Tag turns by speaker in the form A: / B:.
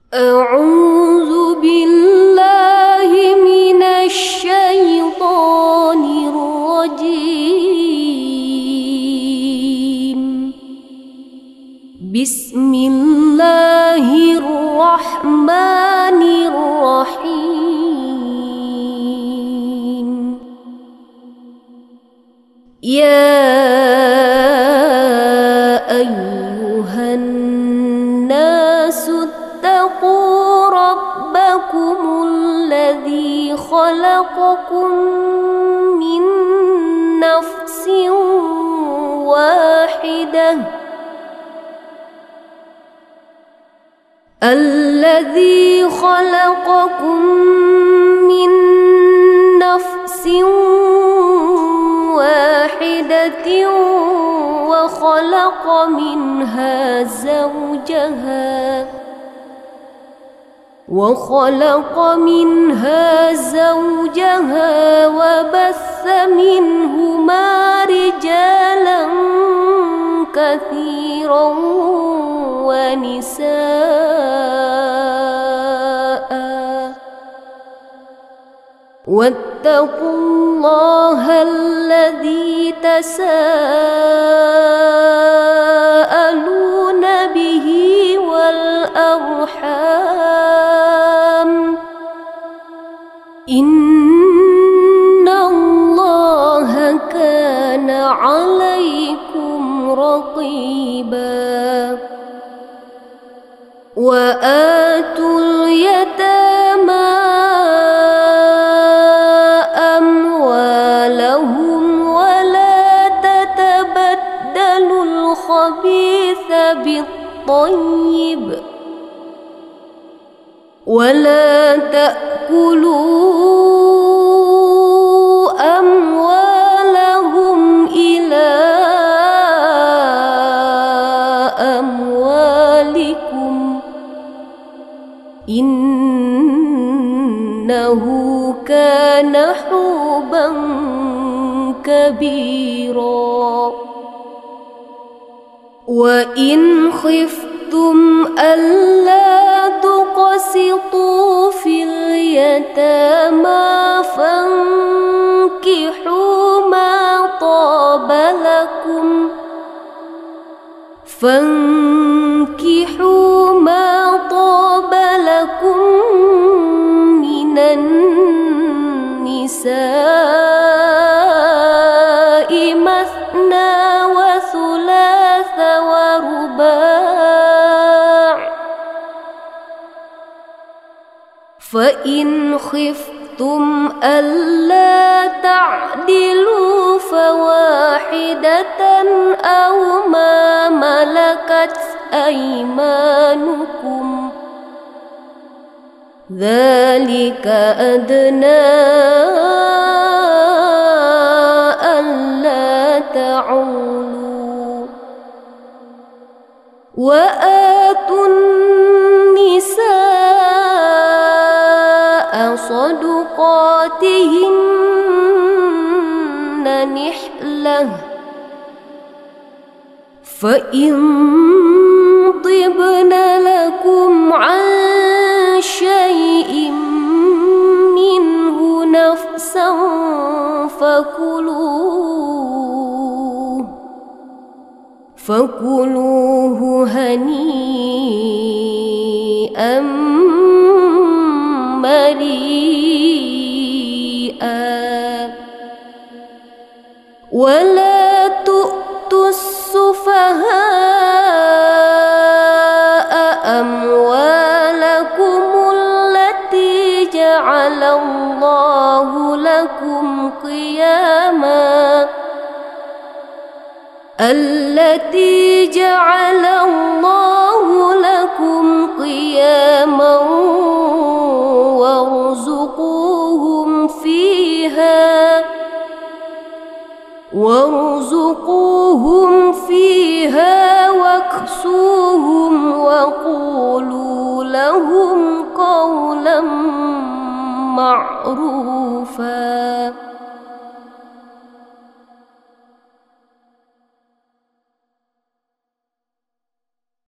A: أعوذ بالله من الشيطان الرجيم. بسم الله الرحمن الرحيم. يا أيها الناس اتقوا ربكم الذي خلقكم من نفس واحدة وخلق منها زوجها وبث منهما رجالا كثيرا ونساء. واتقوا الله الذي تساءلون به والأرحام إن الله كان عليكم رقيبا. وآتوا اليتامى أموالهم ولا تتبدلوا الخبيث بالطيب ولا تأكلوا أموالهم إلى أموالكم إنه كان حوبا كبيرا. وإن خفتم ألا تقسطوا في اليتامى فانكحوا ما طاب لكم من النساء مثنى وثلاث ورباع. فإن خفتم ألا تعدلوا فواحدة أو ما ملكت أيمانكم ذلك أدنى ألا تعولوا. وآتوا النساء صدقاتهن نحلة فإن طبن لكم عن شيء منه نفسا فكلوه هنيئا مريئا. ولا تؤتوا السفهاء أموالكم التي جعل الله لكم قياما